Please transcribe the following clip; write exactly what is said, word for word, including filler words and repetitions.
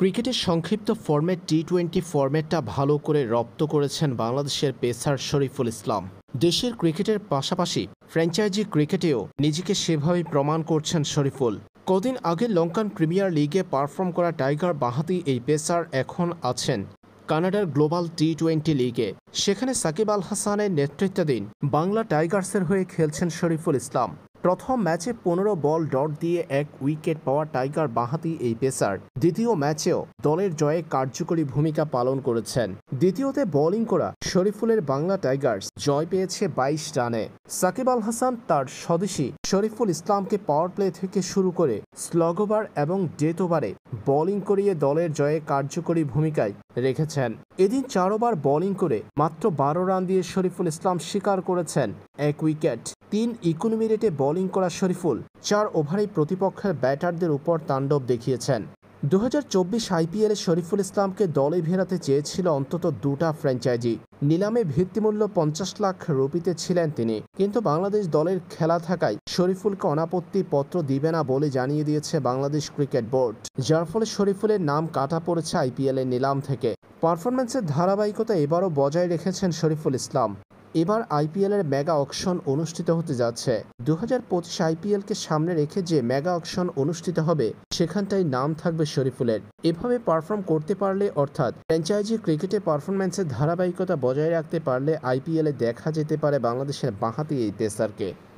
ক্রিকেটের সংক্ষিপ্ত format T twenty ফরম্যাটটা ভালো করে রপ্ত করেছেন বাংলাদেশের পেসার শরীফুল ইসলাম। দেশের ক্রিকেটের পাশাপাশি ফ্র্যাঞ্চাইজি ক্রিকেটেও নিজেকে সেভাবেই প্রমাণ করছেন শরীফুল। কদিন আগে লঙ্কান প্রিমিয়ার লিগে পারফর্ম করা টাইগার বাঁহাতি এই পেসার এখন আছেন কানাডার গ্লোবাল টি টোয়েন্টি লিগে। সেখানে সাকিব আল হাসানের নেতৃত্বাধীন বাংলা টাইগার্সের হয়ে খেলছেন শরীফুল ইসলাম। প্রথম ম্যাচে পনেরো বল ডট দিয়ে এক উইকেট পাওয়া টাইগার বাঁহাতি এই পেসার দ্বিতীয় ম্যাচেও দলের জয়ে কার্যকরী ভূমিকা পালন করেছেন। দ্বিতীয়তে বোলিং করা শরীফুলের বাংলা টাইগার্স জয় পেয়েছে বাইশ রানে। সাকিব আল হাসান তার স্বদেশী শরীফুল ইসলামকে পাওয়ার প্লে থেকে শুরু করে স্লগ ওভার এবং ডেথ ওভারে বোলিং করিয়ে দলের জয়ে কার্যকরী ভূমিকায় রেখেছেন। এদিন চার ওভার বোলিং করে মাত্র বারো রান দিয়ে শরীফুল ইসলাম শিকার করেছেন এক উইকেট। তিন ইকোনমি মিনিটে বোলিং করা শরীফুল চার ওভারেই প্রতিপক্ষের ব্যাটারদের উপর তাণ্ডব দেখিয়েছেন। দু হাজার চব্বিশ আইপিএলে শরীফুল ইসলামকে দলে ভেড়াতে চেয়েছিল অন্তত দুটা ফ্র্যাঞ্চাইজি। নিলামে ভিত্তিমূল্য পঞ্চাশ লাখ রুপিতে ছিলেন তিনি, কিন্তু বাংলাদেশ দলের খেলা থাকায় শরীফুলকে অনাপত্তি পত্র দিবে না বলে জানিয়ে দিয়েছে বাংলাদেশ ক্রিকেট বোর্ড, যার ফলে শরীফুলের নাম কাটা পড়েছে আইপিএলের নিলাম থেকে। পারফরম্যান্সের ধারাবাহিকতা এবারও বজায় রেখেছেন শরীফুল ইসলাম। এবার আইপিএলের মেগা অকশন অনুষ্ঠিত হতে যাচ্ছে। দু হাজার পঁচিশ আইপিএলকে সামনে রেখে যে মেগা অকশন অনুষ্ঠিত হবে সেখানটাই নাম থাকবে শরীফুলের। এভাবে পারফর্ম করতে পারলে, অর্থাৎ ফ্র্যাঞ্চাইজি ক্রিকেটে পারফরম্যান্সের ধারাবাহিকতা বজায় রাখতে পারলে আইপিএলে দেখা যেতে পারে বাংলাদেশের বাঁহাতি এই পেসারকে।